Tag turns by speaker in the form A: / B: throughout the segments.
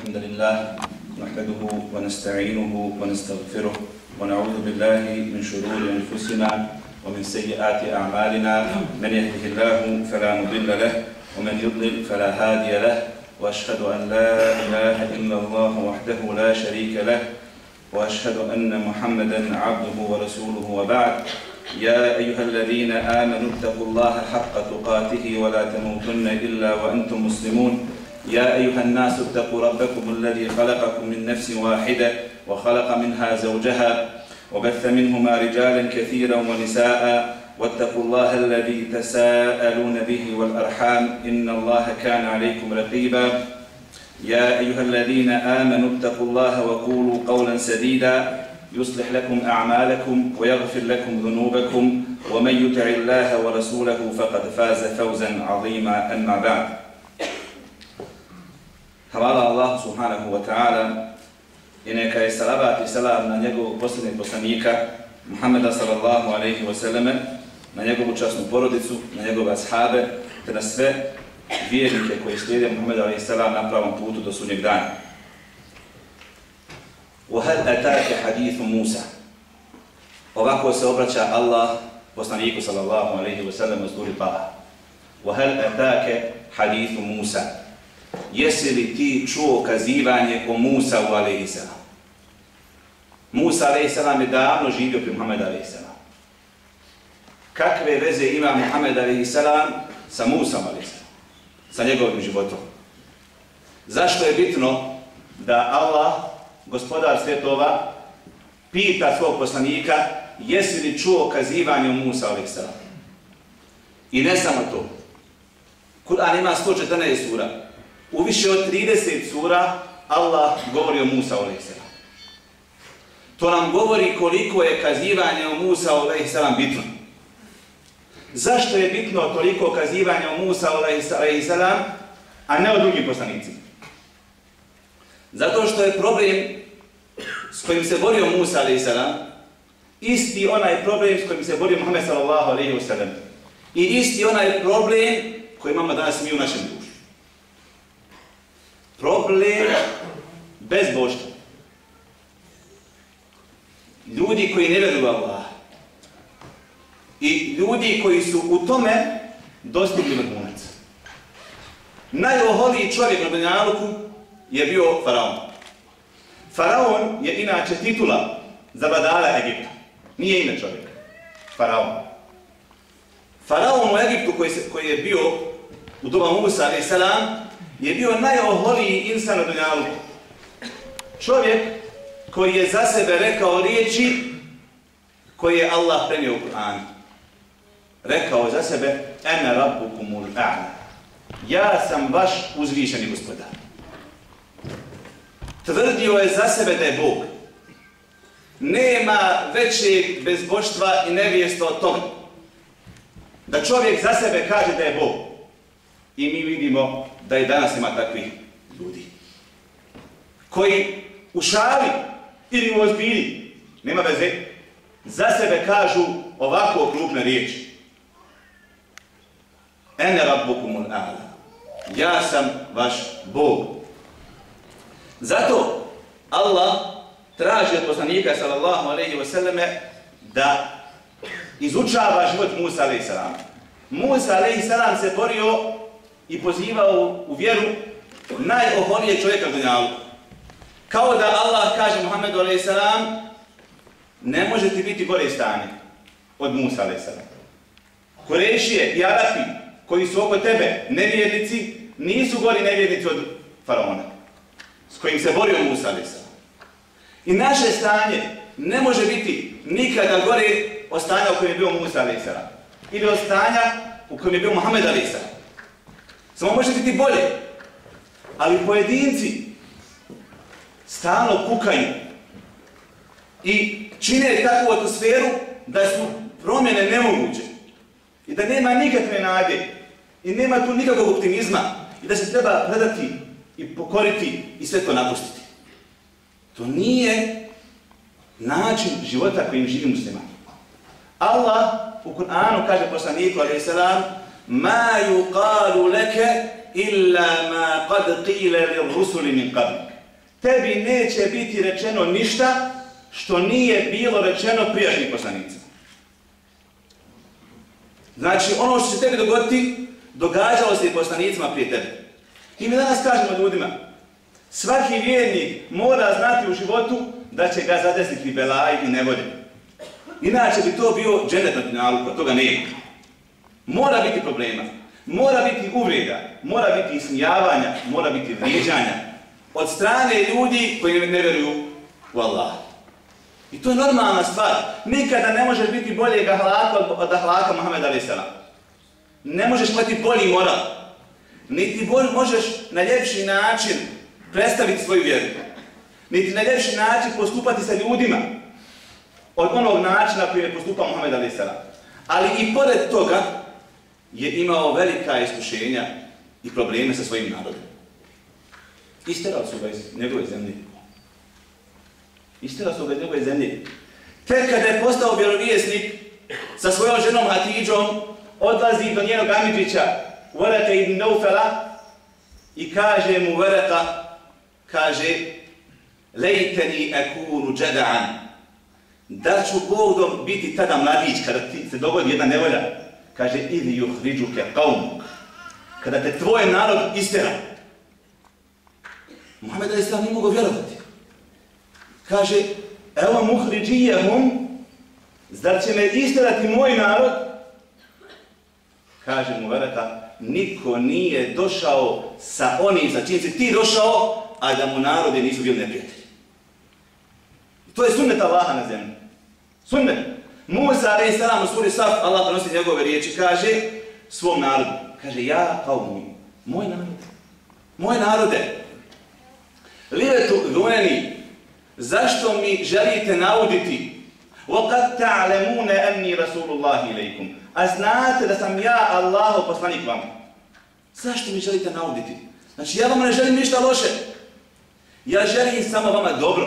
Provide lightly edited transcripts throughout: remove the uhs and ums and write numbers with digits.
A: الحمد لله نحمده ونستعينه ونستغفره ونعوذ بالله من شرور أنفسنا ومن سيئات أعمالنا من يهده الله فلا مضل له ومن يضلل فلا هادي له وأشهد أن لا إله إلا الله وحده لا شريك له وأشهد أن محمدا عبده ورسوله وبعد يا أيها الذين آمنوا اتقوا الله حق تقاته ولا تموتن إلا وأنتم مسلمون يا أيها الناس اتقوا ربكم الذي خلقكم من نفس واحدة وخلق منها زوجها وبث منهما رجالا كثيرا ونساء واتقوا الله الذي تساءلون به والأرحام إن الله كان عليكم رقيبا يا أيها الذين آمنوا اتقوا الله وقولوا قولا سديدا يصلح لكم أعمالكم ويغفر لكم ذنوبكم ومن يطع الله ورسوله فقد فاز فوزا عظيما أما بعد. Hvala Allahu subhanahu wa ta'ala i neka je salavat i salam na njegovog posljednjeg poslanika Muhammeda sallallahu alaihi wa sallame, na njegovu časnu porodicu, na njegove ashabe, te na sve vjernike koji slijede Muhammeda alaihi salam na pravom putu do sudnjeg dana. وَهَلْ أَتَاكَ حَدِيثُ مُوسَى. Ovako se obraća Allah poslaniku sallallahu alaihi wa sallam u suri Taha. وَهَلْ أَتَاكَ حَدِيثُ مُوسَى. Jesi li ti čuo kazivanje o Musa u alaihi salam? Musa alaihi salam je davno živio pri Muhammedu alaihi salam. Kakve veze ima Muhammed alaihi salam sa Musom alaihi salam? Sa njegovim životom? Zašto je bitno da Allah, gospodar svjetova, pita svog poslanika jesi li čuo kazivanje o Musa alaihi salam? I ne samo to. Kur'an ima 114 sura. U više od 30 sura Allah govori o Musa alaihi salam. To nam govori koliko je kazivanje o Musa alaihi salam bitno. Zašto je bitno toliko kazivanje o Musa alaihi salam, a ne o drugim poslanicima? Zato što je problem s kojim se borio Musa alaihi salam isti onaj problem s kojim se borio Muhammed sallallahu alaihi wa sallam. I isti onaj problem koji imamo danas mi u našem društvu. Problem bezbožstva. Ljudi koji ne vjeruju Allah. I ljudi koji su u tome dostigli vrhunac. Najoholiji čovjek na dunjaluku je bio faraon. Faraon je inače titula za vladara Egipta. Nije ime čovjeka. Faraon. Faraon u Egiptu koji je bio u doba Musa alejhi selam je bio najoholiji insan na dunjaluku. Čovjek koji je za sebe rekao riječi koje je Allah prenio u Kur'anu. Rekao za sebe ene rabbukumul a'la. Ja sam vaš uzvišeni gospodar. Tvrdio je za sebe da je Bog. Nema većeg bezboštva i nevijesta od toga. Da čovjek za sebe kaže da je Bog. I mi vidimo da i danas ima takvih ljudi. Koji u šali ili u ozbilji, nema veze, za sebe kažu ovako krupne riječi. Ene rabbukumul a'la. Ja sam vaš Bog. Zato Allah traži od poslanika sallallahu alejhi ve selleme da izučava život Musa alejhi selam. Musa alejhi selam se borio i pozivao u vjeru najoholijeg čovjeka na dunjaluku. Kao da Allah kaže Muhammedu alejhi selam ne može ti biti gore stanje od Musa alejhi selam. Kurejšije i Arapi koji su oko tebe nevjernici nisu gori nevjernici od faraona s kojim se borio Musa alejhi selam. I naše stanje ne može biti nikada gore od stanja u kojem je bio Musa alejhi selam ili od stanja u kojem je bio Muhammed alejhi selam. Samo može biti bolje. Ali pojedinci stalno kukaju i čine takvu atmosferu da su promjene nemoguće i da nema nikakve nade i nema tu nikakvog optimizma i da se treba predati i pokoriti i sve to napustiti. To nije način života kojim živi musliman. Allah u Kur'anu kaže poslaniku alejhi selam ma yuqalu laka illa ma qad qila lirrusuli min qablik. tebi neće biti rečeno ništa što nije bilo rečeno prijašnjim poslanicima. Znači, ono što će tebi dogoditi, događalo se i poslanicima prije tebe. I mi danas kažemo ljudima, svaki vjernik mora znati u životu da će ga zadesiti belaj i nevolje. Inače bi to bio džennet na dunjaluku, a toga nema. Mora biti problema, mora biti uvreda, mora biti ismijavanja, mora biti vrijeđanja od strane ljudi koji ne vjeruju u Allaha. I to je normalna stvar. Nikada ne možeš biti boljeg ahlaka od ahlaka Muhameda a.s. Ne možeš imati bolji moral. Niti možeš na ljepši način predstaviti svoju vjeru. Niti na ljepši način postupati sa ljudima od onog načina koji je postupao Muhammed a.s. Ali i pored toga je imao velika iskušenja i probleme sa svojim narodom. Isterali su ga iz njegove zemlje. Isterali su ga iz njegove zemlje. Tek kada je postao vjerovjesnik sa svojom ženom Hatidžom, odlazi do njenog amidžića Varaka ibn Naufala i kaže mu Varaka, kaže, lejteni ekunu džeda'an, da ću Bogom biti tada mladić kada ti se dogodi jedna nevolja, kaže, ili juhriđuke qaumuk, kada te tvoj narod istera. Muhammed a.s. nije mogao vjerovati. Kaže, evo muhriđijehum, zar će me isterati moj narod? Kaže mu Varaka, niko nije došao sa onim sa čim si ti došao, a da mu narode nisu bili neprijatelji. To je sunnet Allaha na zemlji. Sunnet. Musa a.s. u suri Saf, Allah prenosi njegove riječi, kaže svom narodu, kaže, ja kao moj narode, livetu dhuneni, zašto mi želite nauditi? وَقَدْ تَعْلَمُونَ أَنِّي رَسُولُ اللَّهِ إِلَيْكُمْ. A znate da sam ja Allahov poslanik vama. Zašto mi želite nauditi? Znači, ja vam ne želim ništa loše. Ja želim samo vama dobro.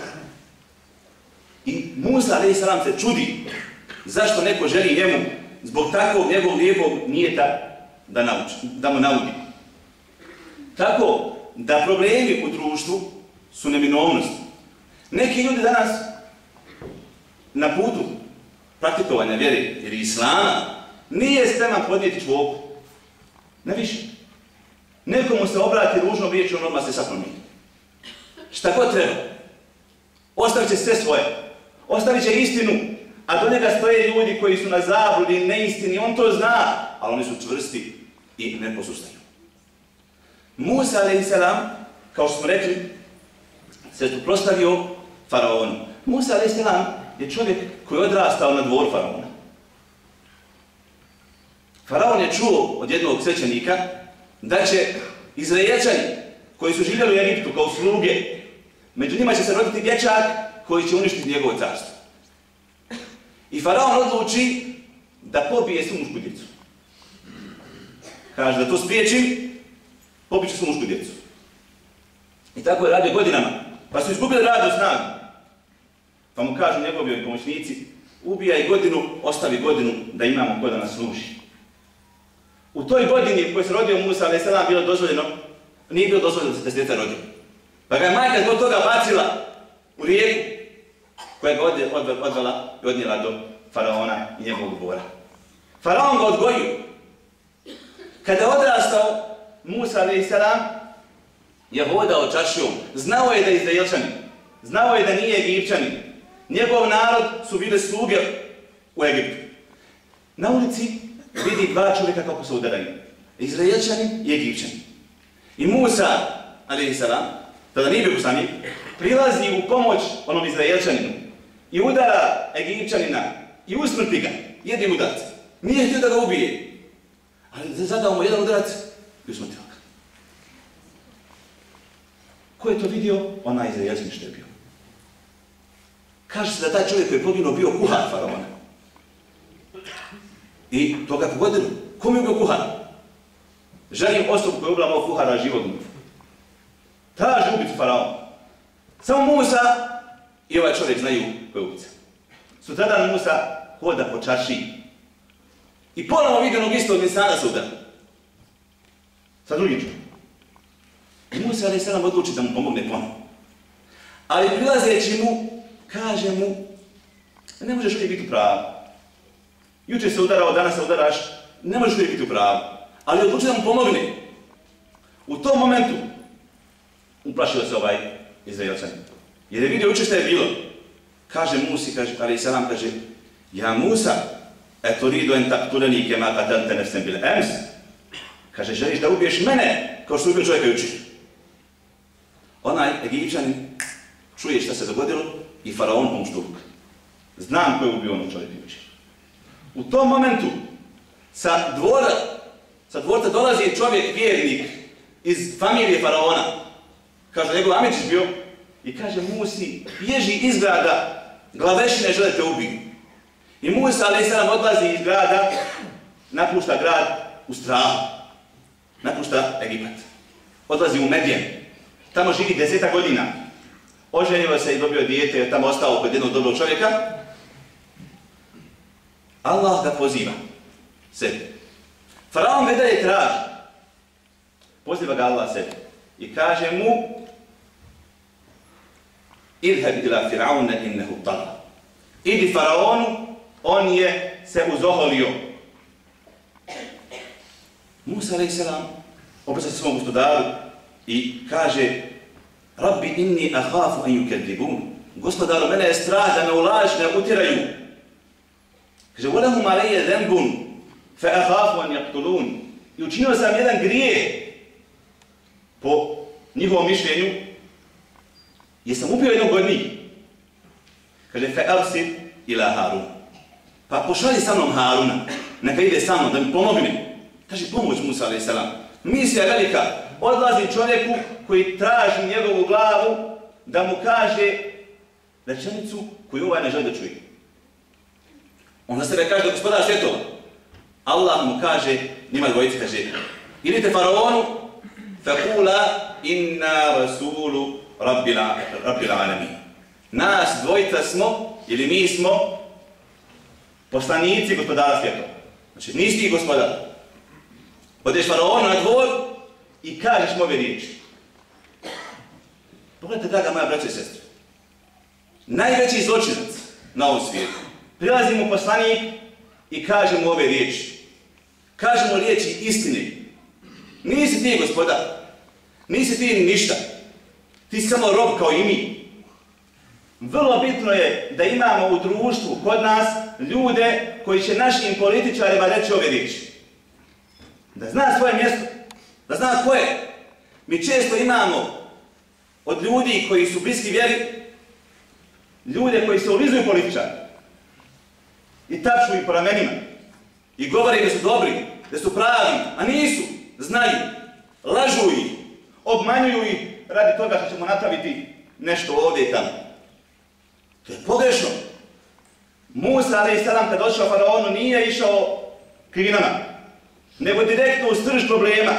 A: I Musa a.s. se čudi zašto neko želi njemu zbog takvog njegovog lijepog nijeta da mu naudi. Tako da problemi u društvu su neminovnost. Neki ljudi danas na putu praktikovanja vjere ili islama nije spreman podnijeti čvoku. Ne više. Nekomu se obrati ružnom riječom, odmah se sad promijeni. Šta god treba. Ostavit će sve svoje. Ostavit će istinu, a do njega stoje ljudi koji su na zabludi, neistini, on to zna, ali oni su čvrsti i ne posustaju. Musa a.s. kao što smo rekli, se suprotstavio faraonu. Musa a.s. je čovjek koji je odrastao na dvoru faraona. Faraon je čuo od jednog svećenika da će Izraelčani koji su živjeli u Egiptu kao sluge, među njima će se roditi dječak koji će uništiti njegovo carstvo. I faraon odluči da pobije svu mušku djecu. Kaže da to spriječim, pobit će svu mušku djecu. I tako je radio godinama, pa su izgubili radnu snagu. Pa mu kažu njegovi pomoćnici, ubijaj godinu, ostavi godinu da imamo ko da nas služi. U toj godini u kojoj se rodio Musa a.s. bilo dozvoljeno, nije bilo dozvoljeno da se djeca rodio. Pa ga je majka zbog toga bacila u rijeku koja ga odvela i odnijela do faraona i njegovog dvora. Faraon ga odgojio. Kada je odrastao, Musa a.s. je hodao čaršijom. Znao je da je Izraelčanin. Znao je da nije Egipćanin. Njegov narod su bile sluge u Egiptu. Na ulici vidi dva čovjeka kako se udaraju. Izraelčanin i Egipćanin. I Musa, a.s., tada nije bio poslanik, prilazi u pomoć onom Izraelčaninu i udara Egipćanina i usmrti ga jednim udarcem. Nije htio da ga ubije, ali zadao mu jedan udarac i usmrtio ga. Ko je to vidio? Onaj Izraelčanin što je bio. Kaže se da taj čovjek koji je poginuo bio kuhar faraona. I to ga pogodilo. Kom je bio kuhar? Želim osobu koja je ubila mog kuhara životnog. Traži ubicu faraona. Samo Musa i ovaj čovjek znaju ko je ubica. Sutradan Musa hoda po čaršiji. I ponovo vidi onog istog insana se udara. Sa drugim čovjekom. I Musa a.s. odluči da mu pomogne ponovo. Ali prilazeći mu, kaže mu, ne možeš uvijek biti u pravu. Jučer se udarao, danas se udaraš, ne možeš uvijek biti u pravu. Ali odluči da mu pomogne. U tom momentu uplašio se ovaj Izraelčan. Jer je vidio jučer šta je bilo. Kaže Musi, alejhi selam, kaže, ja Musa, eturidu en taktuleni kema qatalte nefsen bil ems. Kaže, želiš da ubiješ mene kao što ubio čovjeka jučer. Onaj Egipćanin čuje šta se dogodilo i faraon pomoštu ruka. Znam ko je ubio onog čovjeka jučer. U tom momentu sa dvorca dolazi čovjek vjernik iz familije faraona. Kaže, njegov Amičić bio i kaže Musi, bježi iz grada, glavešine žele te ubiju. I Musa, alejhi selam, odlazi iz grada, napušta grad u strahu. Napušta Egipat. Odlazi u Medjen. Tamo živi 10 godina. Oženio se i dobio dijete, jer tamo ostao kod jednog dobrog čovjeka. Allah ga poziva sebi. Faraon ga dalje traži. Poziva ga Allah sebi. I kaže mu idheb ila Firauna innehu tagha. Idi Faraonu, on je se uzoholio. Musa alejhi selam obraća se svom gospodaru i kaže Rabbi inni akhafu an yukadzibun. Gospodaru, mene je strah da me u laž ne utjeraju. Kaže walahum alayya dhanbun fa akhafu an yaqtulun. I učinio sam jedan grijeh po njihovom mišljenju, jer sam ubio jednog od njih. Kaže fa arsil ila Harun. Pa pošalji sa mnom Haruna, neka ide sa mnom da mi pomogne. Kaže pomoć Musa alejhi selam. Misija je velika. Odlazi čovjeku koji traži njegovu glavu da mu kaže rečenicu koju ovaj ne želi da čuje. On za sebe kaže da gospodar svjetova. Allah mu kaže, njima dvojici kaže, idite Faraonu, fakula inna rasulu rabbil alamin. Nas dvojica smo, ili mi smo, poslanici gospodara svjetova. Znači, nisi ti gospodar. Odeš Faraonu na dvor i kažeš mu ove riječi. Pogledajte, draga moja braća i sestre. Najveći zločinac na ovom svijetu. Prilazi mu poslanik i kaže mu ove riječi. Kaže mu riječi istine. Nisi ti gospodar. Nisi ti ništa. Ti si samo rob kao i mi. Vrlo bitno je da imamo u društvu kod nas ljude koji će našim političarima reći ove riječi. Da zna svoje mjesto. Da zna ko je. Mi često imamo od ljudi koji su bliski vjeri, ljude koji se ulizuju političari. I tapšu ih po ramenima. I govore da su dobri, da su pravi, a nisu. Znaju. Lažu ih. Obmanjuju ih radi toga što ćemo napraviti nešto ovdje i tamo. To je pogrešno. Musa, alejhi selam, kad došao Faraonu, nije išao krivinama, nego direktno u srž problema.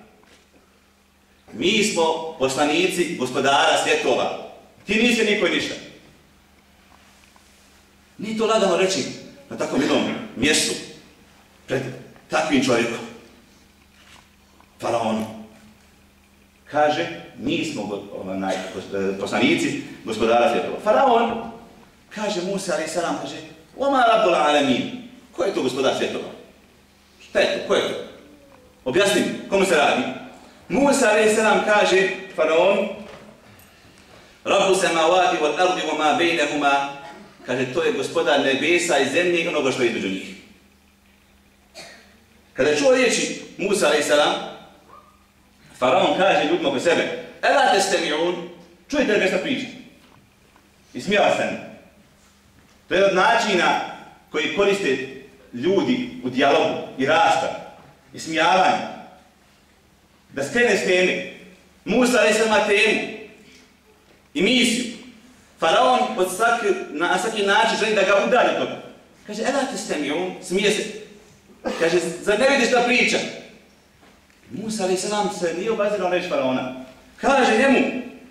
A: Mi smo poslanici gospodara svjetova. Ti nisi niko i ništa. Nije to lagano reći na takvom jednom mjestu, pred takvim čovjekom. Faraonu. Kaže, mi smo poslanici gospodara svjetova. Faraon, kaže Musa, alejhi selam, kaže, Oma rabbul alamin. Ko je to gospodar svjetova? Šta je to? Ko je to? Objasni mi, komu se radi? Musa alejhi selam kaže Faraonu, Rabbu samawati wal ardi wa ma bainahuma, kaže to je gospodar nebesa i zemlje i onoga što je između njih. Kada čuo riječi Musa alejhi selam, Faraon kaže ljudima oko sebe, Ela testemi'un, čujte li nešto priča? I smijava se. To je od načina koji koriste ljudi u dijalogu i raspravi i smijavanju. Da skrene s teme. Musa alejhi selam temu i misiju. Faraon na svaki način želi da ga udalji od toga. Kaže, Ela testemi'un, smije se. Kaže, zar ne vidiš šta priča? Musa alejhi selam se nije obazirao reći Faraona. Kaže njemu,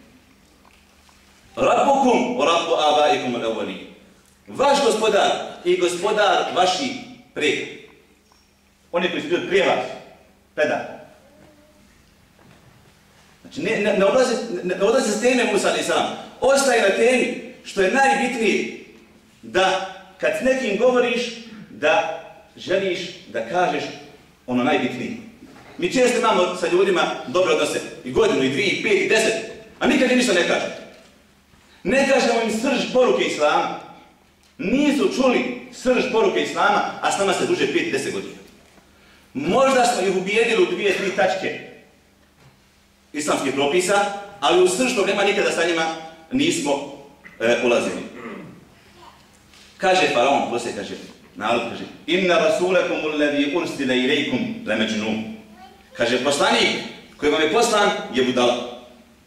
A: Rabbukum wa rabbu abaikum al-awwalin. Vaš gospodar i gospodar vaših prije. Oni koji su bili prije vas. Predaj. Znači, ne odlazi s teme Musa alejhi selam. ostaje na temi, što je najbitnije, da kad s nekim govoriš, da želiš da kažeš ono najbitnije. Mi često imamo sa ljudima dobre odnose, i godinu, i 2, i 5, i 10, a nikad im ništa ne kažemo. Ne kažemo im srž poruke Islama. Nisu čuli srž poruke Islama, a s nama se duže 5 i 10 godina. Možda smo ih ubijedili u 2-3 tačke islamskih propisa, ali u srž problema nikada sa njima nismo ulazili. Kaže faraon, poslije kaže, narod kaže, inna rasulakum alladhi ursila ilaykum la majnun. Kaže, poslanik koji vam je poslan je budala.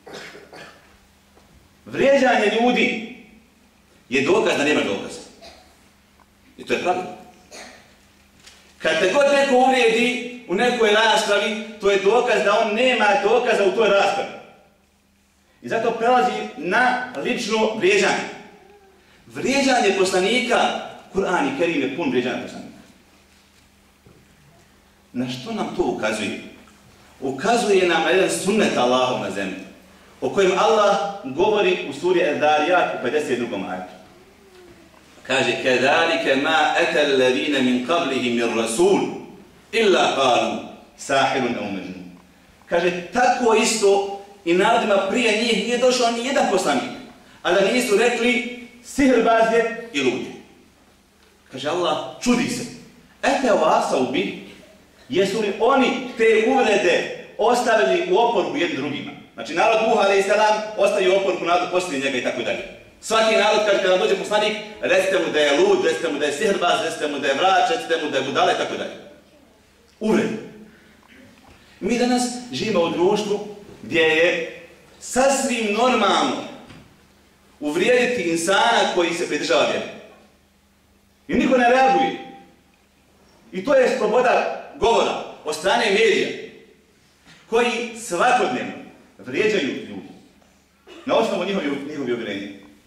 A: Vrijeđanje ljudi je dokaz da nema dokaza. I to je pravilo. Kad te god neko uvrijedi u nekoj raspravi, to je dokaz da on nema dokaza u toj raspravi. I zato prelazi na lično vrijeđanje. Vrijeđanje poslanika, Kur'an i Kerim je pun vrijeđanja poslanika. Na što nam to ukazuje? Ukazuje nam jedan sunnet Allahov na zemlji, o kojem Allah govori u suri El-Dariyat u 52. ajetu. Kaže, كَذَلِكَ مَا أَتَى الَّذِينَ مِنْ قَبْلِهِمْ مِنْ رَسُولٍ إِلَّا قَالُوا سَاحِرٌ أَوْ مَجْنُونٌ. Kaže, tako isto i narodima prije njih nije došao ni jedan poslanik, a da nisu rekli sihirbaz je i lud. Kaže Allah, čudi se. Ete vasau bi, jesu li oni te uvrede ostavili u oporuku jednim drugima? Znači, narod Nuh a.s. ostaje u oporuku narodu poslije njega i tako dalje. Svaki narod kaže, kada dođe poslanik, recite mu da je lud, recite mu da je sihirbaz, recite mu da je vrač, recite mu da je budala i tako dalje. Uvrede. Mi danas živimo u društvu gdje je sasvim normalno uvrijediti insana koji se pridržava vjeri. I niko ne reaguje. I to je sloboda govora od strane medija, koji svakodnevno vrijeđaju ljudi na osnovu njihovi uvjerenja.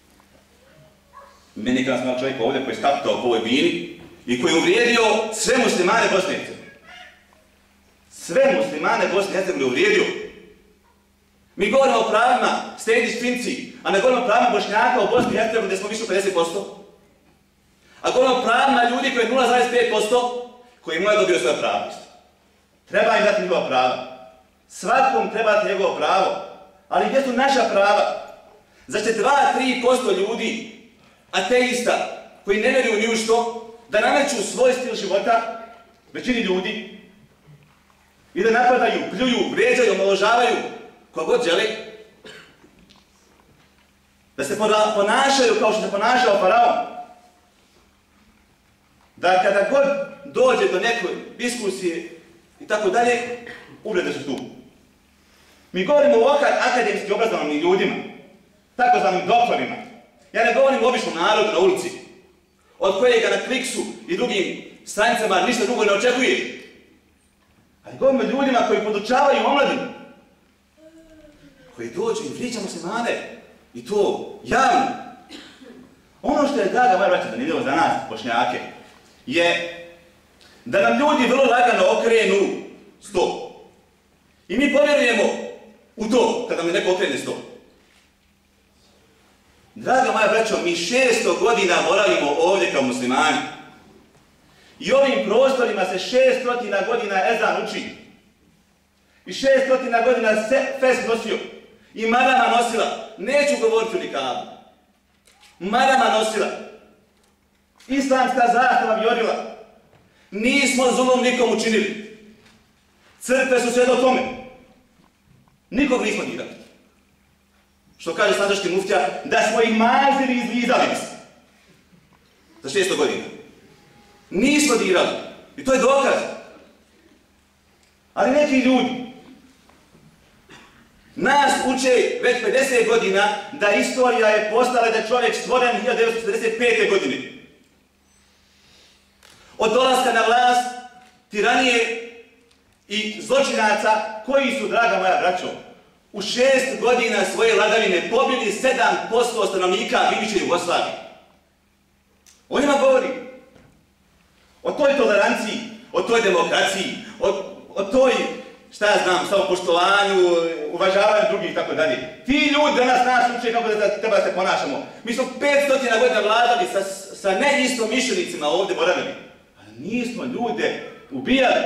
A: Meni kada sam čovjek ovdje koji je staptao po ovoj bini i koji je uvrijedio sve muslimane Bosne i Hercegovine. Sve muslimane Bosne i Hercegovine uvrijedio. Mi govorimo o pravima Stejdić Finci, a ne govorimo o pravima Bošnjaka u Bosni i Hercegovini gdje smo više od 50%. A govorimo o pravima ljudi koji je 0,5% koji moraju dobiti svoje pravo. Treba im dati njegova prava. Svakom treba dati njegovo pravo. Ali gdje su naša prava? Znači 2-3% ljudi, ateista, koji ne vjeruju ni u što, da nameću svoj stil života većini ljudi i da napadaju, pljuju, vrijeđaju, omalovažavaju kogod želi, da se ponašaju kao što se ponašao faraon, da kada god dođe do neke diskusije i tako dalje, uvrede su tu. Mi govorimo o akademski obrazovanim ljudima, takozvanim doktorima. Ja ne govorim o običnom narodu na ulici, od kojega na Kliksu i drugim stranicama ništa drugo ne očekuješ. Ali govorimo o ljudima koji podučavaju omladinu, koji dođu i vrijeđamo se mane, i to javno. Ono što je, draga moja braća, zanimljivo za nas, Bošnjake, je da nam ljudi vrlo lagano okrenu sto. I mi povjerujemo u to, kada nam neko okrene sto. Draga moja braćo, mi 600 godina boravimo ovdje kao muslimani. I ovim prostorima se 600 godina ezan uči. I 600 godina se fest nosio. I marama nosila. Neću govoriti o nikabu. Marama nosila. Islamska zastava vjorila. Nismo zulum nikom učinili. Crkve su sve do tome. Nikog nismo dirali. Što kaže sadašnji muftija, da smo ih mazili i izlizali nas. Za 600 godina. Nismo dirali. I to je dokaz. Ali neki ljudi nas uče već 50 godina da istorija je postala da je čovjek stvoren 1945. godine. Od dolaska na vlast, tiranije i zločinaca koji su, draga moja braćo, u 6 godina svoje vladavine pobili 7% stanovnika bivše Jugoslavije. O njima govori. O toj toleranciji, o toj demokraciji, o toj šta ja znam, samopoštovanju, uvažavanju drugih i tako dalje. Ti ljudi danas nas uče kako da treba se ponašamo. Mi smo 500 godina vladali sa neistomišljenicima ovdje boravili. Ali nismo ljude ubijali.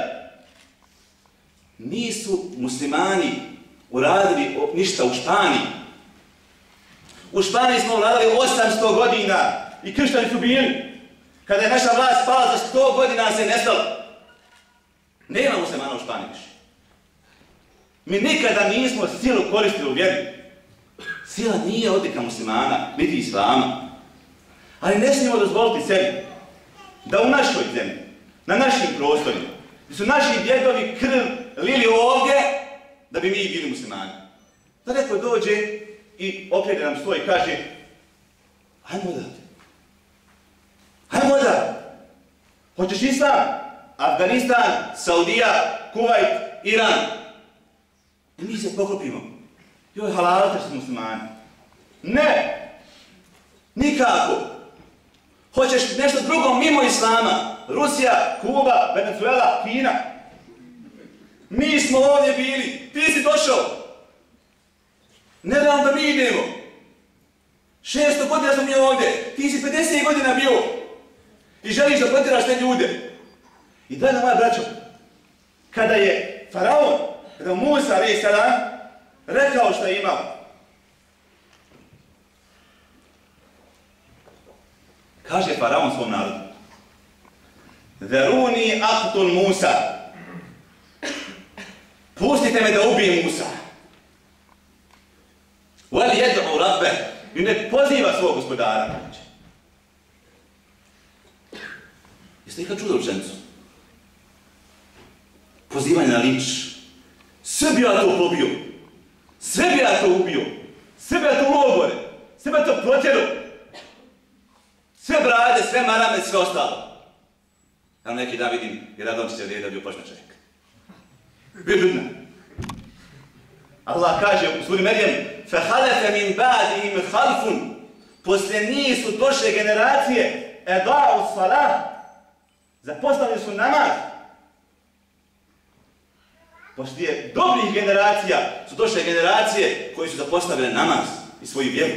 A: Nisu muslimani uradili ništa u Španiji. U Španiji smo vladali 800 godina i kršćani su bili. Kada je naša vlast pala za 100 godina se nestala. Nema muslimana u Španiji više. Mi nikada nismo silu koristili u vjeri. Sila nije odlika muslimana, niti islama. Ali ne smijemo dozvoliti sebi da u našoj zemlji, na našim prostorima, gdje su naši djedovi krv lili ovdje, da bi mi bili muslimani. Da neko dođe i okrene nam sto i kaže hajmo odavde. Hajmo odavde. Hoćeš islam? Afganistan, Saudija, Kuvajt, Iran. I mi se poklopimo. Joj, halalite što smo muslimani. Ne! Nikako! Hoćeš nešto drugo mimo islama? Rusija, Kuba, Venezuela, Kina. Mi smo ovdje bili. Ti si došao. Ne dam da mi idemo. 600 godina smo mi ovdje. Ti si 50 godina bio. I želiš da protjeraš te ljude. I draga moja braćo, kada je faraon, kada Musa a.s. rekao što je imao, kaže faraon svom narodu, Zaruni aqtul Musa, pustite me da ubijem Musa. Wali yad'u rabbeh, i nek poziva svog gospodara. Jeste ikad čuli rečenicu? Pozivanje na linč. Sve bi ja to pobio. Sve bi ja to ubio. Sve bi ja to u logore. Sve bi ja to protjerao. Sve brade, sve marame, sve ostalo. Ja neki dan vidim i Radončić je da bio počne čovjek. Bio ljudna. Allah kaže u suri Merjem فَحَلَفَ مِنْ بَعْدِهِمْ خَلْفٌ poslije njih su došle generacije اَدَاءُ الصَّلَاةِ zapostavili su namaz. Poslije dobrih generacija su došle generacije koji su zapostavile namaz i svoju vjeru.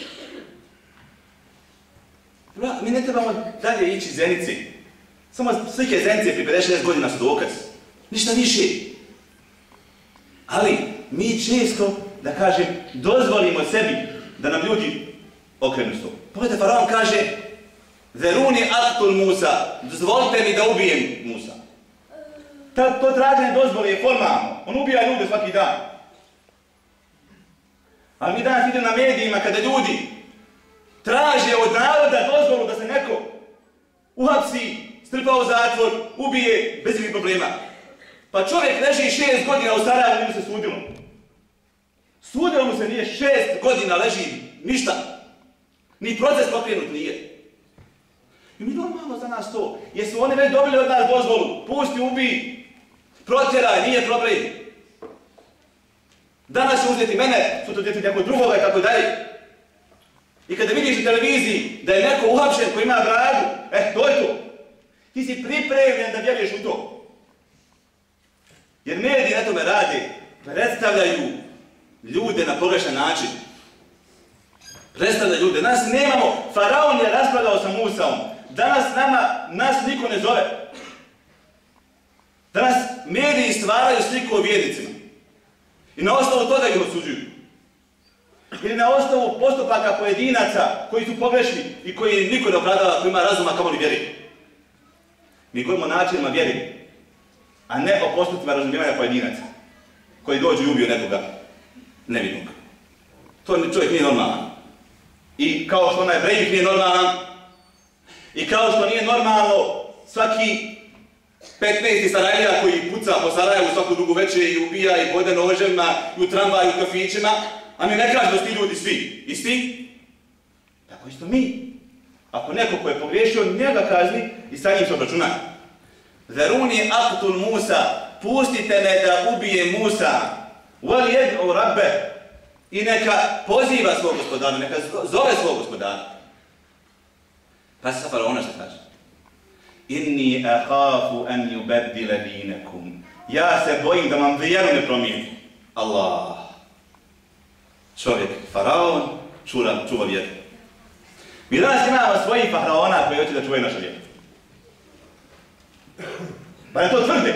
A: Mi ne trebamo dalje ići Zenici. Samo slike Zenice prije 56 godina su dokaz. Ništa više. Ali mi često, da kažem, dozvolimo sebi da nam ljudi okrenu sto. Pogledajte, faraon kaže Zaruni aqtul Musa, dozvolite mi da ubijem Musa. To traženje dozvole je formalno. On ubija ljude svaki dan. Ali mi danas idemo na medijima kada ljudi traže od naroda dozvolu da se neko uhapsi, strpa u zatvor, ubije bez ikakvih problema. Pa čovjek leži 6 godina u Sarajevu, nije mu se sudilo. Sudilo mu se nije, 6 godina leži, ništa. Ni proces pokrenut nije. I mi normalno za nas to. Jesu oni već dobili od nas dozvolu, pusti, ubij, protjeraj, nije problem. Danas će uzeti mene, sutra uzeti nekog drugoga i tako dalje. I kada vidiš u televiziji da je neko uhapšen koji ima bradu, to je to. Ti si pripremljen da vjeruješ u to. Jer mediji na tome rade, predstavljaju ljude na pogrešan način. Predstavljaju ljude. Nas nemamo, faraon je raspravljao sa Musaom. Danas nas niko ne zove. Danas mediji stvaraju sliku o vjernicima. I na osnovu toga ih osuđuju. Ili na osnovu postupaka pojedinaca koji su pogrešni i koji niko ne opravdava, koji ima razuma kao li vjeri. Mi govorimo o načinima vjeri, a ne o postupcima razumijevanja pojedinaca koji dođu i ubiju nekoga nevinog. To čovjek nije normalan. I kao što onaj Breivik nije normalan, i kao što nije normalno svaki 15. Sarajlija koji puca po Sarajevu svaku drugu večer i ubija i bode noževima i u tramvaju, u kafićima, a mi ne kažemo da su ti ljudi svi isti. Tako isto mi. Ako neko ko je pogriješio, njega kazni i sa njim se obračunaj. Zaruni aqtul Musa, pustite me da ubije Musa. Wali yad'u rabbeh, i neka poziva svog gospodara, neka zove svog gospodara. Pa se sa faraona što kaže? Inni akhafu an yubaddila dinakum. ja se bojim da vam vjeru ne promijeni. Allah. Čovjek, faraon, čuva vjeru. Mi danas imamo svojih faraona koji hoće da čuvaju našu vjeru. Pa je to tvrde.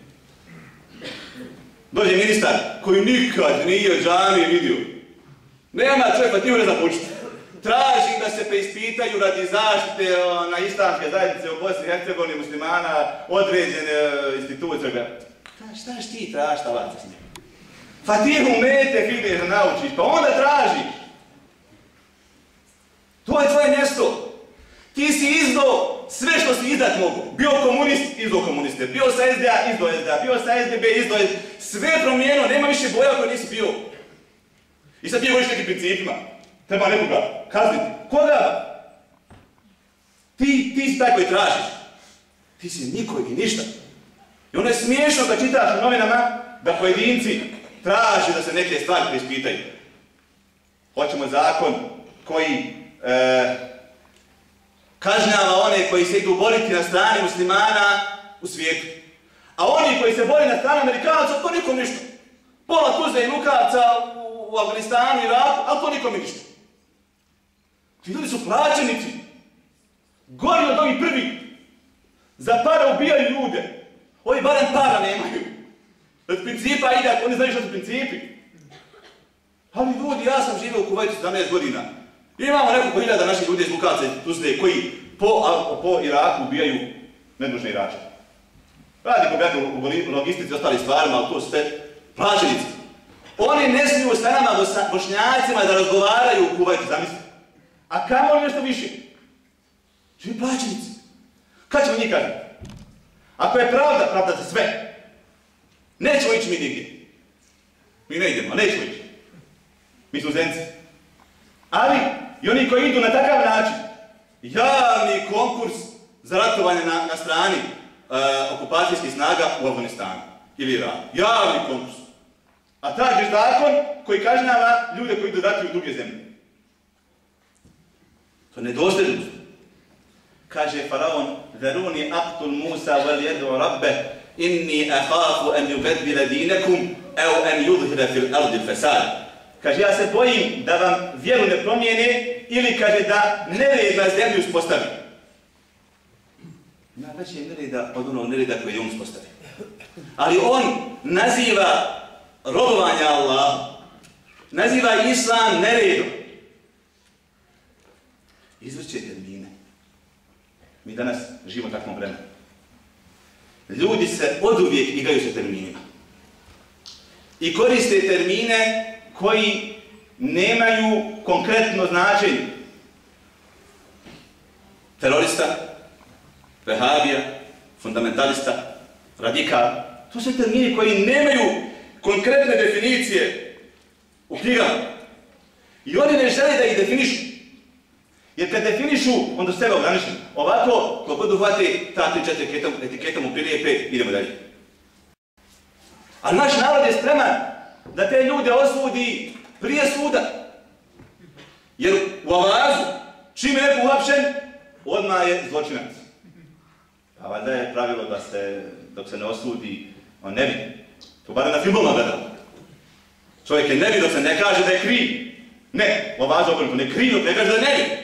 A: Dođe ministar koji nikad nije u džamiji vidio. Nema čovjek, pa ti ne započiti. Tražim da se preispitaju radi zaštite na islamske zajednice u Bosni i Hercegovini muslimana, određene institucije. Šta ti tražiš talaca s njim? Fatihu mete fide da naučiš, pa onda tražiš. To je tvoje mjesto. Ti si izdao sve što si izdat mogu. Bio komunist, izdao komuniste. Bio sa SDA, izdao SDA. Bio sa SDB, izdao SDA. Sve promijenio, nema više boja koje nisi bio. I sad ti govoriš nekim principima. Treba nekoga kazniti. Koga? Ti si taj koji tražiš. Ti si niko i ništa. I ono je smiješno kad čitaš u novinama da pojedinci traže da se neke stvari preispitaju. Hoćemo zakon koji kažnjava one koji se idu boriti na strani muslimana u svijetu. A oni koji se bori na strani Amerikanaca, to nikom ništa. Pola Tuzle i Lukavca u Afganistanu i Iraku, ali to nikom ništa. Ti ljudi su plaćenici. Gori od ovih prvi. Za para ubijaju ljude. Ovi barem para nemaju. Od principa ide, ako oni znaju što su principi. Ali ljudi, ja sam živio u Kuvajtu 17 godina. Imamo nekoliko hiljada naših ljudi iz Lukavca i Tuzle koji po Iraku ubijaju nedužne Iračane. Radi ko u logistici i ostalim stvarima, ali to su sve plaćenici. Oni ne smiju sa nama Bošnjacima da razgovaraju u Kuvajtu, zamislite. A kamo li nešto više? Živi plaćenici. Kad ćemo njih kažem? Ako je pravda, pravda za sve. Nećemo ići mi nigdje. Mi ne idemo, nećemo ići. Mi smo zemci. Ali i oni koji idu na takav način, javni konkurs za ratovanje na strani okupacijskih snaga u Afganistanu ili Iranu. Javni konkurs. A tražiš zakon koji kažnjava ljude koji idu ratuju u druge zemlje. To je nedosljednost. Kaže faraon: "Zaruni aqtul Musa wal yad'u rabbah inni akhafu an yubaddila dinakum aw an yudhhira fil ardi fasad." Kaže, ja se bojim da vam vjeru ne promijene ili kaže da nered na zemlji uspostavi. Ima veće nereda od onog nereda koji je on uspostavi. Ali on naziva robovanje Allah, naziva islam neredom. Izvrće termine. Mi danas živimo u takvom vremenu. Ljudi se oduvijek igraju sa terminima. I koriste termine koji nemaju konkretno značenje. Terorista, vehabija, fundamentalista, radikal. To su termini koji nemaju konkretne definicije u knjigama. I oni ne žele da ih definišu. Jer kad definišu, onda su sebe ograničeni. Ovako, kako god uhvate, ta 3-4 etiketom u prilijepe, idemo dalje. Ali naš narod je spreman da te ljude osudi prije suda. Jer u Avazu, čim je neko uhapšen, odmah je zločinac. A valjda je pravilo da se, dok se ne osudi, on ne vidi. To bar na filmovima gledamo. Čovjek je nevi dok se ne kaže da je kriv. Ne, u Avazu obrnuto, ne kriv dok ne kaže da je nevi.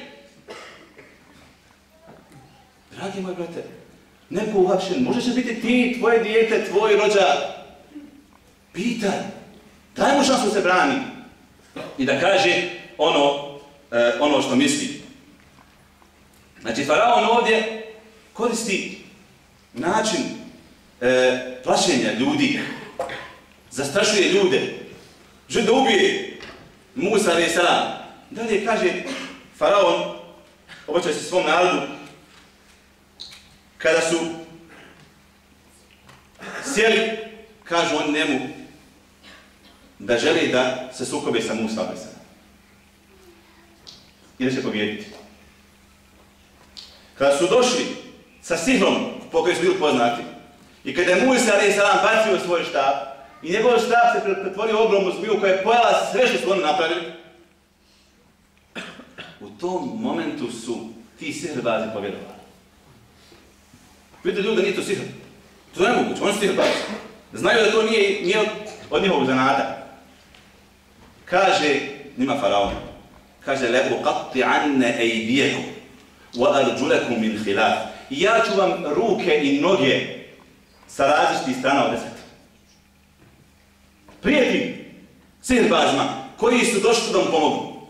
A: Dragi moj brate, neko uhapšen, može se biti ti, tvoje dijete, tvoj rođak. Pitaj. Daj mu šansu se brani i da kaže ono što misli. Znači, faraon ovdje koristi način plašenja ljudi, zastrašuje ljude, želi da ubije Musa a.s. Dalje kaže faraon, obraća se svom narodu, kada su sjeli, kažu oni njemu da želi da se sukobe sa Musa a.s. i da će pobijediti. Kada su došli sa sihrom po kojoj su bili poznati i kada je Musa a.s. bacio svoj štab i njegov štab se pretvorio u ogromnu zmiju koja je pojela sve što su oni napravili, u tom momentu su ti sihrbazi povjerovali. Vidite ljudi da nije to sihr. To je nemoguće, oni su sihrbazi. Znaju da to nije od njihovog zanata. Kaže njima faraon, kaže le uqatti'anna aydiyakum wa arjulakum min khilaf. I ja ću vam ruke i noge sa različitih strana odrezati. Prijeti sihirbazima koji su došli da vam pomogu.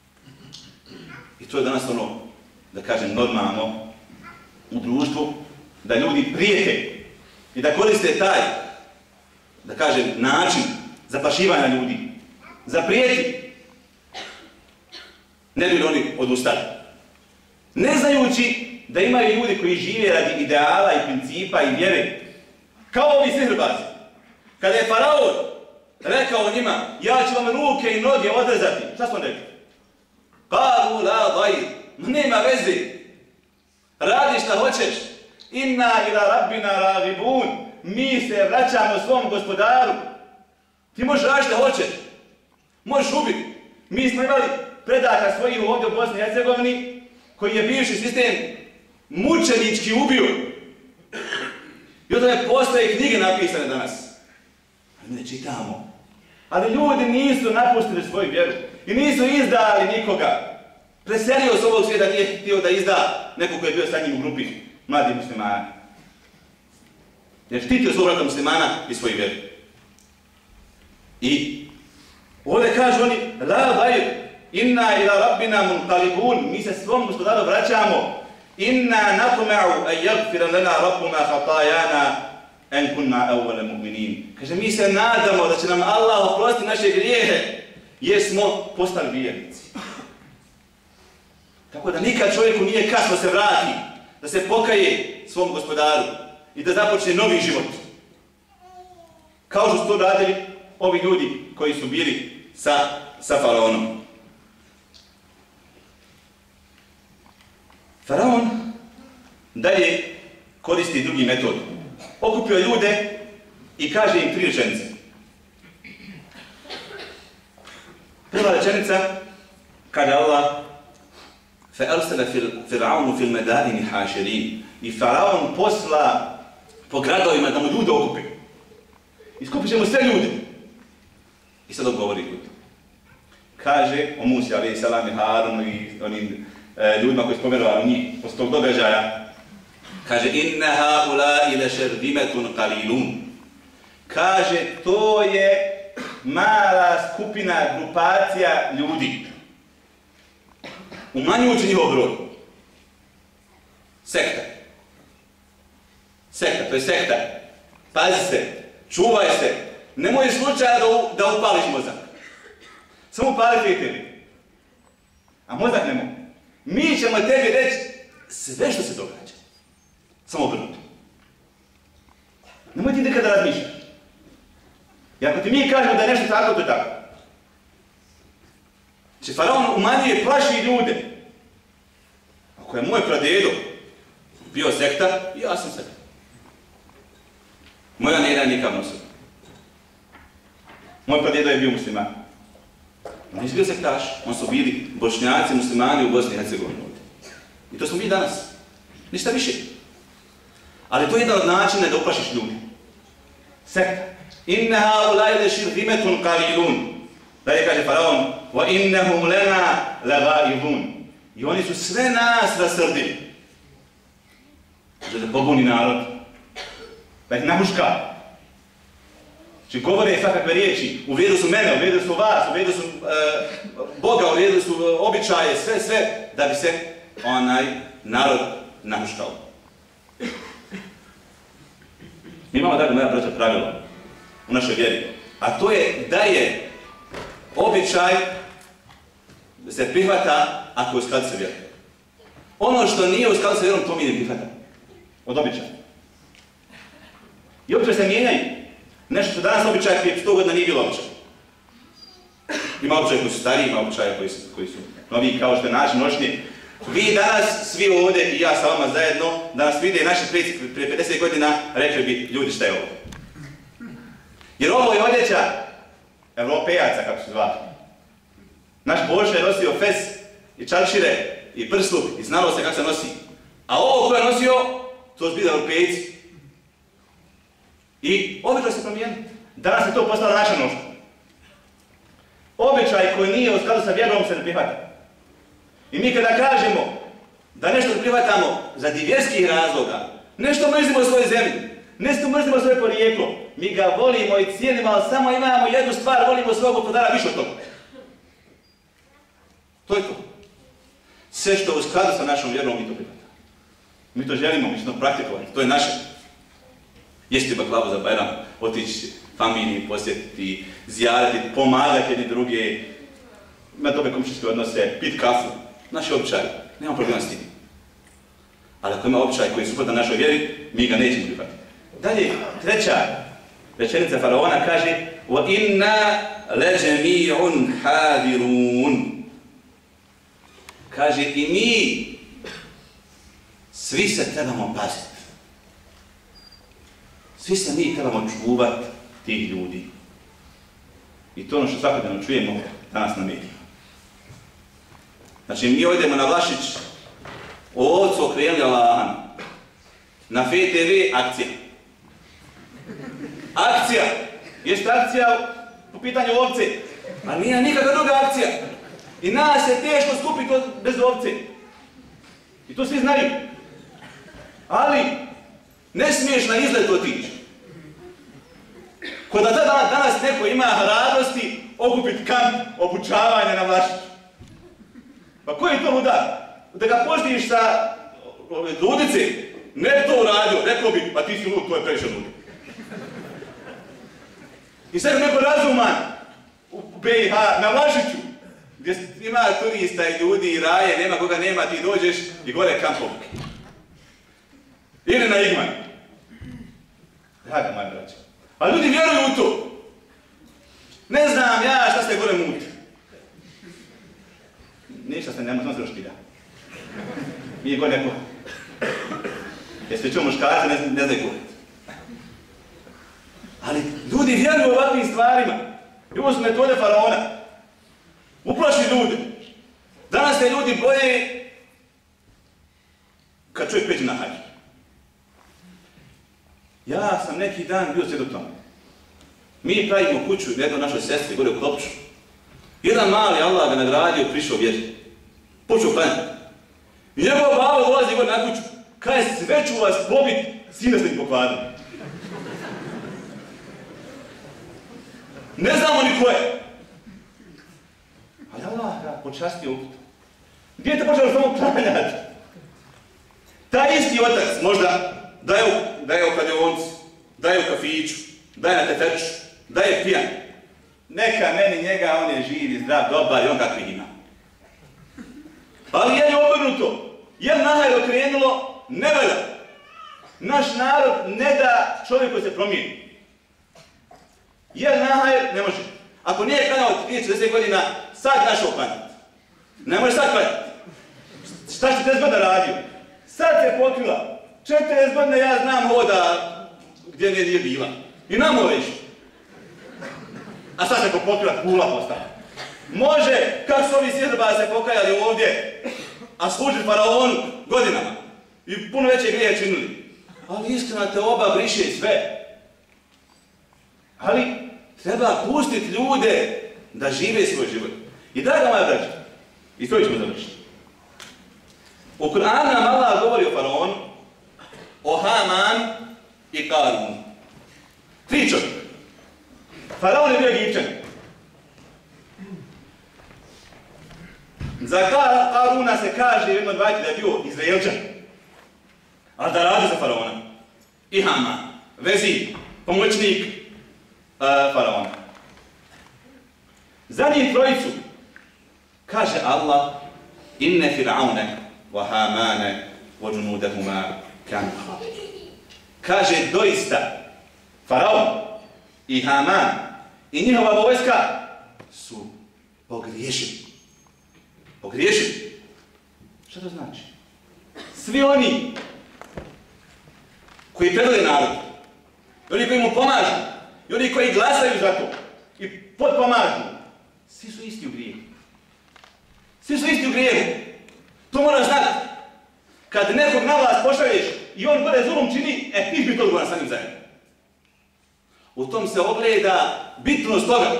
A: I to je danas ono, da kažem, normalno u društvu, da ljudi prijete i da koriste taj, da kažem, način zaplašivanja ljudi. Zaprijeti. Ne bi li oni odustali. Ne znajući da imaju ljudi koji žive radi ideala i principa i vjere. Kao ovi sihirbazi. Kada je faraon rekao njima, ja ću vam ruke i noge odrezati. Šta smo rekli? Qalu la dajr. Nema veze. Radi šta hoćeš. Inna ila rabbina ragibun. Mi se vraćamo svom gospodaru. Ti možeš raditi šta hoćeš. Možeš ubiti. Mi smo imali predaka svojih ovdje u Bosni i Hercegovini koji je bivši sistem mučenički ubio. I o tome postoje knjige napisane danas. Ali mi ne čitamo. Ali ljudi nisu napustili svoju vjeru. I nisu izdali nikoga. Preselio se ovog svijeta, nije htio da izda neko koji je bio sa njim u grupi mladih muslimana. Jer štitio svog brata muslimana i svoju vjeru. I ovdje kažu oni, la dajr, inna ila rabbina munqalibun, mi se svom gospodaru vraćamo. Inna natma'u an yaghfira lana rabbuna khatayana an kunna awwala mu'minin. Kaže, mi se nadamo da će nam Allah oprostiti naše grijehe, jer smo postali vjernici. Tako da nikad čovjeku nije kasno se vrati, da se pokaje svom gospodaru i da započne novi život. Kao što su to radili ovi ljudi koji su bili sa faraonom. Faraon dalje koristi drugi metod. Okupio ljude i kaže im 3 rečenice. Prva rečenica, kaže Allah, فَأَرْسَلَ فِرْعَوْنُ فِي الْمَدَائِنِ حَاشِرِينَ. I faraon posla po gradovima da mu ljude okupe. Iskupit ćemo sve ljude. I sad odgovori ljudi. Kaže o Musi, a.s. i Harunu i onim ljudima koji spomenovali njih posle tog događaja. Kaže, inna haulai lešerdimetun qalilun. Kaže, to je mala skupina, grupacija ljudi. Umanjujući njihov broj. Sekta. Sekta, to je sekta. Pazi se, čuvaj se. Nemoj slučaja da upališ mozak. Samo upali tebi. A mozak nemoj. Mi ćemo tebi reći sve što se događa. Samo obrnuto. Nemoj ti nekada razmišljaš. I ako ti mi kažemo da je nešto tako, to je tako. Znači, faraon umanjuje, plaši ljude. Ako je moj pradedo bio sekta, ja sam sekta. Moja nena je nikam nosila. Moj pradedo je bio musliman. On je bio sektaš, on su bili Bošnjaci, muslimani u Bosni i Hercegovini. I to smo mi danas. Ništa više. Ali to je jedan od načina da uplašiš ljudi. Sekta. Inna haulai leširdimetun qalilun. Dalje kaže faraon, wa innahum lana laghaibun. I oni su sve nas rasrdili. Da pobuni narod. Da ih nahuška. Znači govore svakakve riječi, uvrijedili su mene, uvrijedili su vas, uvrijedili su Boga, uvrijedili su običaje, sve, da bi se narod nahuškao. Mi imamo dakle, moja braća, pravilo u našoj vjeri, a to je da je običaj da se prihvata ako je u skladu sa vjerom. Ono što nije u skladu sa vjerom, to mi ne prihvata. Od običaja. I običaj se mijenjaju. Nešto što danas običaj prije 100 godina nije bilo običaj. Ima običaje koji su stariji, ima običaje koji su noviji, kao što je način nošnje. Vi danas, svi ovdje i ja sa vama zajedno, da nas vide naši preci prije 50 godina, rekli bi ljudi šta je ovo. Jer ovo je odjeća Evropejaca, kako su zvali. Naš Božo je nosio fes i čaršire i prsluk i znalo se kako se nosi. A ovo koje je nosio, to su bili Evropejci. I običaj se promijenio. Danas je to postala naša nošta. Običaj koji nije u skladu sa vjerom se ne prihvata. I mi kada kažemo da nešto prihvatamo za vjerskih razloga, nešto mrzimo svoje zemlje, nešto mrzimo svoje porijeklo, mi ga volimo i cijenimo, ali samo imamo jednu stvar, volimo svog gospodara više od toga. To je to. Sve što je u skladu sa našom vjerom mi to prihvatamo. Mi to želimo, mi ćemo praktikovati, to je naše. Jesti baklavu za Bajram, otići familiji, posjetiti, zijarati, pomagati jedni druge, imati dobre komšijske odnose, pit kafu. Naši običaj, nemamo problema s tim. Ali ako ima običaj koji je suprotan našoj vjeri, mi ga nećemo prihvatiti. Dalje, treća rečenica faraona kaže وَإِنَّا لَجَمِيعٌ حَاذِرُونَ. Kaže i mi svi se trebamo paziti. Svi se mi trebamo čuvati tih ljudi. I to je ono što svakodnevno čujemo danas na medijima. Znači, mi odemo na Vlašić, ovcu okrenuli Allahan. Na FTV akcija. Akcija! Jeste akcija po pitanju ovce, a nije nikakva druga akcija. I nas je teško skupiti bez ovce. I to svi znaju. Ali, ne smiješ na izlet otići. Ko da danas neko ima hrabrosti okupiti kamp obučavanja na Vlašiću. Pa koji je to udar? Da ga poždiš sa ludice, ne bi to uradio, rekao bi, pa ti si lud, to je previše ludi. I sad neko razuman u BiH na Vlašiću, gdje ima turista i ljudi i raje, nema koga nema, ti dođeš i gore kampom. Ili na Igman. Draga moja braća. A ljudi vjeruju u to. Ne znam ja šta ste gore muti. Ništa se nema, samo se roštilja. Mi je gore neko. Jeste čuo muškarce, ne znaju govoriti. Ali ljudi vjeruju ovakvim stvarima. I ovo su metode faraona. Uplaši ljude. Danas se ljudi boje kad čovjek peđe na hađ. Ja sam neki dan bio svjedok tome. Mi pravimo kuću jedno našoj sestri gore u Klopču. Jedan mali Allah ga nagradio, prišao vjeri. Počeo klanjati. I njegov babo dolazi gore na kuću. Kaže, sve ću vas pobiti, sine ste mi pokvarili. Ne znamo ni ko je. Ali Allah ga počastio uput. Gdje je to počelo samo klanjati? Taj isti otac možda daje u kladioncu, daje u kafiću, daje na tefeču, daje pijan. Neka meni njega, on je živ, zdrav, dobar i on kakvi ima. Ali je obrnuto. Je nahaj okrenulo, ne valja. Naš narod ne da čovjeku se promijeni. Je nahaj, ne može. Ako nije klanjao 30 godina, sad našao klanjati. Ne može sad klanjati. Šta će 40 godina radio? Sad se pokrila. 40 godina ja znam hoda gdje nije bila. I namo već. A sad se pokrila, kula postala. Može, kako su ovi Srba se pokajali ovdje, a služi faraonu godinama. I puno veće grije činili. Ali iskreno te oba briše sve. Ali treba pustiti ljude da žive svoj život. I draga moja braća, i to ćemo završiti. U Kur'anu nam Allah govori o faraonu, o Haman i Karunu. 3 čovjeka. Faraon je bio Egipćanin. Za Karuna se kaže jedno dvajte da je bio Izraelčan. Ali da radi za faraona. I Haman, vezir, pomoćnik faraona. Za njih trojicu kaže Allah inne fir'aune wa hamane wa junudahuma kanu khati'in. Kaže doista faraon i Haman i njihova vojska su pogriješili. Pogriješili. Šta to znači? Svi oni koji predvode narod, i oni koji mu pomažu, i oni koji glasaju za to i potpomažu, svi su isti u grijehu. Svi su isti u grijehu. To moraš znati. Kad nekog na vlast pošalješ i on gore zulum čini, ti bi to odgovoran sa njim zajedno. U tom se ogleda bitnost toga.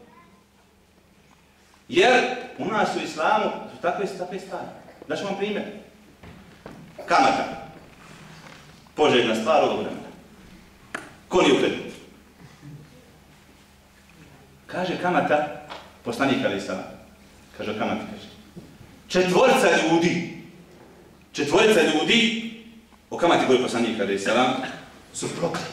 A: Jer u nas u islamu su takve stvari. Daću vam primjer. Kamata. Poželjna stvar ovog vremena. Ko nije u kreditu? Kaže kamata, poslanik alejhi selam. Kaže kamata, kaže. Četvorica ljudi o kamati koji poslanik alejhi selam su prokleti.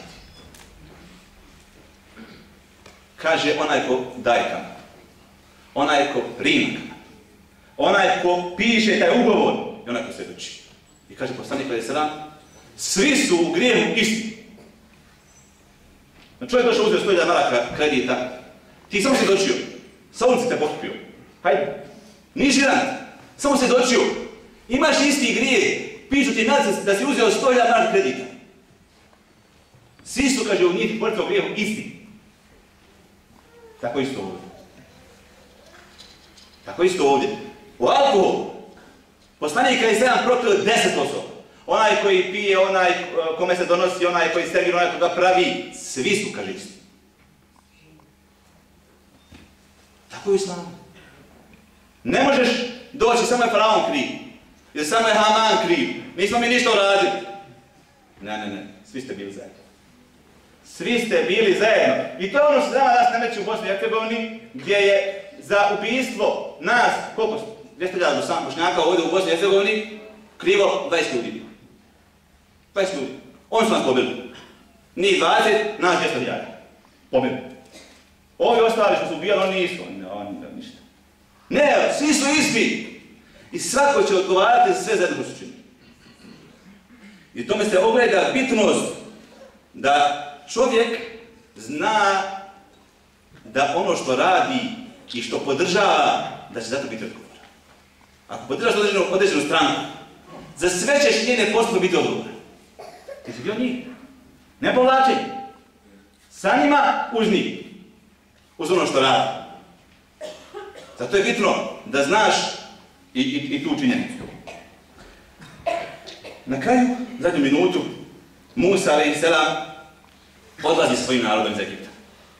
A: Kaže onaj ko daje kamatu, onaj ko prima kamatu, onaj ko piše taj ugovor i onaj ko svjedoči. I kaže poslanik alejhi selam, svi su u grijehu isti. Čovjek došao uzeo 100.000 maraka kredita, ti samo si dočio, sa ulici te pokupio. Hajde, nisi žirant, samo si dočio, imaš isti grijeh, pišu ti da si uzeo 100.000 maraka kredita. Svi su, kaže, u njih portao grijehu isti. Tako isto ovdje. Tako isto ovdje. U alkoholu, poslanik alejhi selam prokleo 10 osoba. Onaj koji pije, onaj kome se donosi, onaj koji servira, onaj koga pravi, svi su, kaže, isti. Tako je islam. Ne možeš doći, samo je faraon kriv. Jer samo je Haman kriv. Nismo mi ništa uradili. Ne. Svi ste bili zajedno. Svi ste bili zajedno. I to je ono što se danas nameće u Bosni i Hercegovini, gdje je za ubijstvo nas, koliko? 200.000 sam Bošnjaka ovdje u Bosni i Hercegovini, krivo 20 ljudi. 20 ljudi. Oni su nas pobili. Njih 20, nas 200.000. Pobili. Ovi ostali što su ubijali, oni nisu. Oni ništa. Ne, svi su isti. I svako će odgovarati za sve zajedno što su činili. I tome se ogleda bitnost da čovjek zna da ono što radi i što podržava, da će zato biti odgovoran. Ako podržavaš određenu stranu, za sve ćeš njene postupke biti odgovoran. Ti si dio njih. Ne povlačenje. Sa njima uz njih. Uz ono što radi. Zato je bitno da znaš i tu činjenicu. Na kraju, zadnju minutu, Musa alejhi selam odlazi svojim narodom iz Egipta.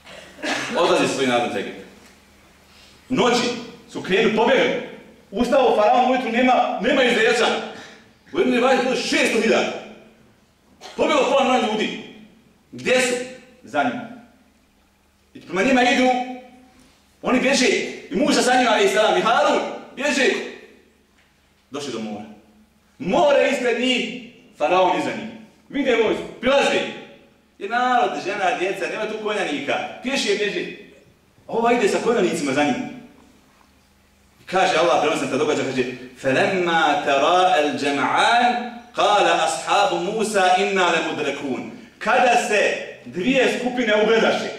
A: Noći su krenuli, pobjegli. Ustao faraon ujutru, nema izreća. U jednoj važi bilo 600.000. Pobjeglo pola milijuna ljudi. Gdje su? Za njima. I prema njima idu, oni bježe. I Musa sa njima alejhi selam i Harun bježe. Došli do mora. More ispred njih, faraon iza njih. Vide vojsku, prilazi. Je narod, žena, djeca, nema tu konjanika. Pješi je bježi. Ova ide sa konjanicima za njim. Kaže Allah, prenosno ta događa, kaže فَلَمَّا تَرَاءَ الْجَمْعَانِ قَالَ أَصْحَابُ مُوسَى إِنَّا لَمُدْرَكُونَ. Kada se dvije skupine ugledaše,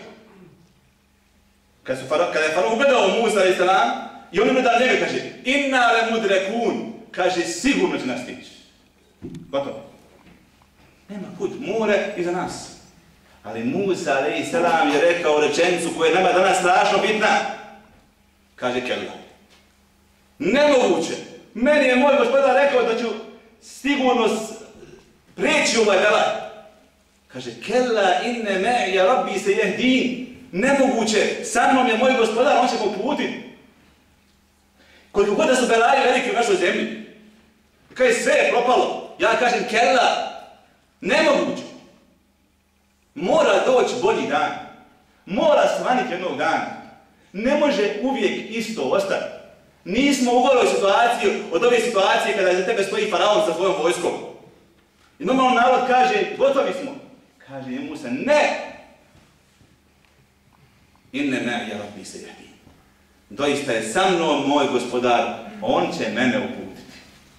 A: kada je faraon ugledao Musa alejhi selam i on ugledao njega, kaže إِنَّا لَمُدْرَكُونَ. Kaže, sigurno će nas stići. Gotovo. Nema put, more iza nas. Ali Musa alejhi selam je rekao rečenicu koja je nama danas strašno bitna. Kaže kella. Nemoguće. Meni je moj gospodar rekao da ću sigurno preći ovaj belaj. Kaže kella inne me'ja rabbi sejehdin. Nemoguće. Sa mnom je moj gospodar, on će me uputiti. Koliko god da su belaji veliki u našoj zemlji. Kaže sve je propalo. Ja kažem kella. Nemoguće. Mora doći bolji dan. Mora svaniti jednog dana. Ne može uvijek isto ostati. Nismo u goroj situaciji od ove situacije kada za tebe stoji faraon sa svojom vojskom. I normalno narod kaže, gotovi smo. Kaže je Musa, ne! Inne me'ja rabbi sejehdin. Doista je sa mnom moj gospodar, on će mene uputiti.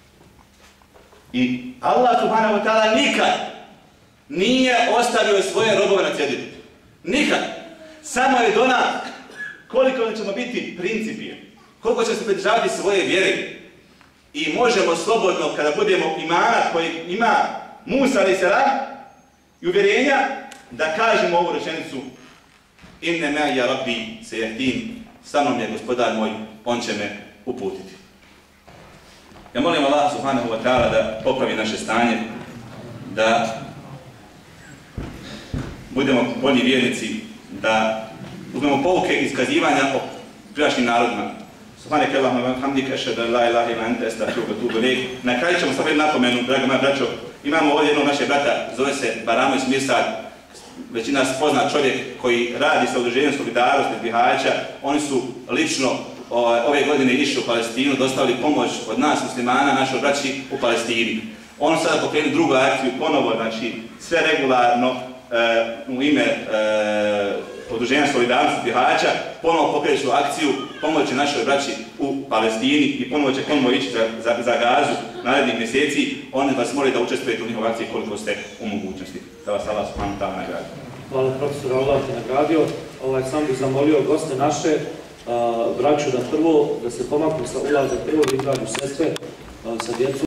A: I Allah subhanahu wa ta'ala nikad nije ostavio svoje robove na cjedilu. Nikad. Samo je do nas koliko ćemo biti principije, koliko ćemo se pridržavati svoje vjere. I možemo slobodno, kada budemo imana koji ima Musa alejhi selam i uvjerenja, da kažemo ovu rečenicu Inne me'ja rabbi sejehdin. Sa mnom je gospodar moj, on će me uputiti. Ja molim Allah subhanahu wa ta'ala da popravi naše stanje, da budemo bolji vjernici, da uzmemo pouke iskazivanja o prijašnjim narodima. Subhaneke Allahumma wa bihamdika ashhadu an la ilaha illa anta astaghfiruka wa atubu ilayk. Na kraju ćemo samo jednu napomenu, draga moja braćo, imamo ovdje jednog našeg brata, zove se Baramo Ismirsad, većina nas pozna čovjek koji radi sa udruženjem solidarnosti iz Bihaća. Oni su lično ove godine išli u Palestinu, dostavili pomoć od nas muslimana, našoj braći u Palestini. On sada pokrenu drugu akciju, ponovo, znači sve regularno u ime udruženja solidarnosti Bihaća, ponovo pokreću akciju pomoći našoj braći u Palestini i ponovo će ići za Gazu narednih mjeseci. Oni vas moli da učestvujete u njihovoj akciji koliko ste u mogućnosti. Da vas Allah subhanahu wa ta'ala nagradi.
B: Hvala profesor, Allah te nagradio. Sam bih zamolio goste naše, braću da se pomaknu sa ulaza prvo da izađu sestre sa djecom.